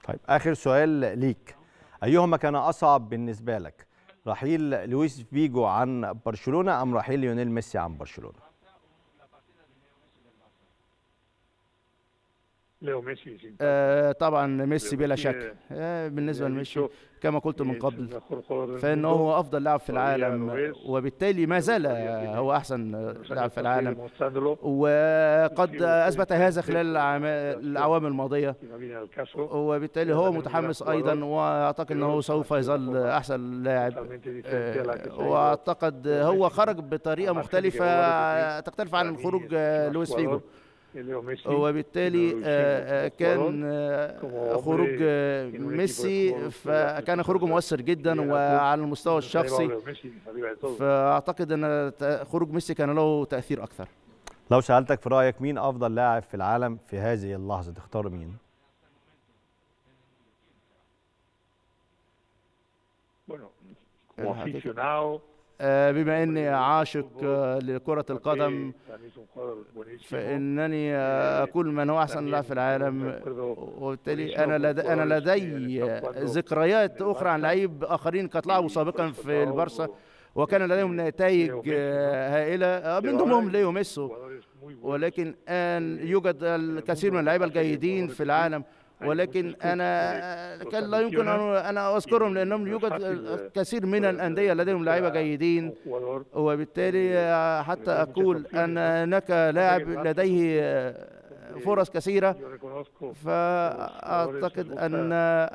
طيب آخر سؤال ليك، أيهما كان أصعب بالنسبة لك؟ رحيل لويس فيجو عن برشلونة أم رحيل ليونيل ميسي عن برشلونة؟ طبعا ميسي بلا شك. بالنسبة لميسي كما قلت من قبل فإنه هو أفضل لاعب في العالم، وبالتالي ما زال هو أحسن لاعب في العالم، وقد أثبت هذا خلال الأعوام الماضية، وبالتالي هو متحمس أيضا، وأعتقد أنه سوف يظل أحسن لاعب. وأعتقد هو خرج بطريقة مختلفة تختلف عن خروج لويس فيجو، وبالتالي كان خروج ميسي فكان خروجه مؤثر جدا وعلى المستوى الشخصي، فأعتقد أن خروج ميسي كان له تأثير أكثر. لو سألتك في رأيك مين أفضل لاعب في العالم في هذه اللحظة تختار مين؟ بما اني عاشق لكرة القدم فانني اقول من هو احسن لاعب في العالم، وبالتالي انا لدي ذكريات اخرى عن لعيب اخرين قد لعبوا سابقا في البارسا وكان لديهم نتائج هائلة، من ضمنهم ليو ميسي، ولكن الآن يوجد الكثير من اللعيبة الجيدين في العالم، ولكن أنا كان لا يمكن أن أذكرهم لأنهم يوجد كثير من الأندية لديهم لاعيبة جيدين، وبالتالي حتى أقول أن هناك لاعب لديه فرص كثيرة، فأعتقد أن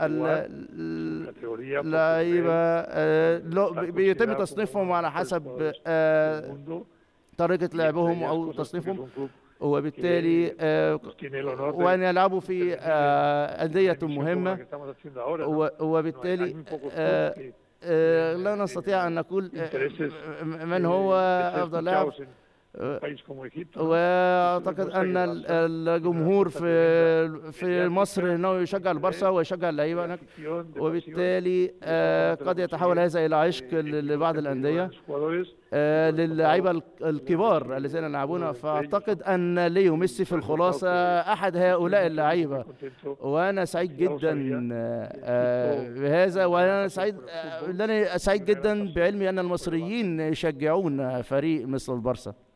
اللعيبة بيتم تصنيفهم على حسب طريقة لعبهم أو تصنيفهم، وبالتالي وأن يلعبوا في أندية مهمة، وبالتالي لا نستطيع أن نقول من هو أفضل لاعب. واعتقد ان الجمهور في مصر انه يشجع البارسا ويشجع اللعيبه هناك، وبالتالي قد يتحول هذا الى عشق لبعض الانديه للعيبه الكبار الذين يلعبون. فاعتقد ان ليو ميسي في الخلاصه احد هؤلاء اللعيبه، وانا سعيد جدا بهذا، وانا سعيد جدا بعلمي ان المصريين يشجعون فريق مثل البارسا.